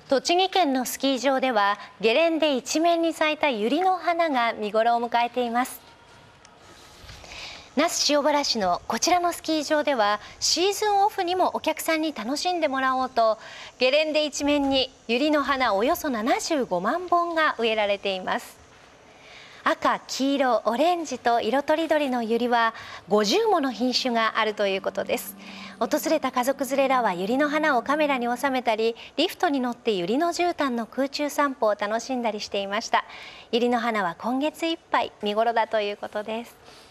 栃木県のスキー場ではゲレンデ一面に咲いたユリの花が見頃を迎えています。那須塩原市のこちらのスキー場ではシーズンオフにもお客さんに楽しんでもらおうとゲレンデ一面にユリの花およそ75万本が植えられています。赤、黄色、オレンジと色とりどりのユリは50もの品種があるということです。訪れた家族連れらはユリの花をカメラに収めたり、リフトに乗ってユリの絨毯の空中散歩を楽しんだりしていました。ユリの花は今月いっぱい見頃だということです。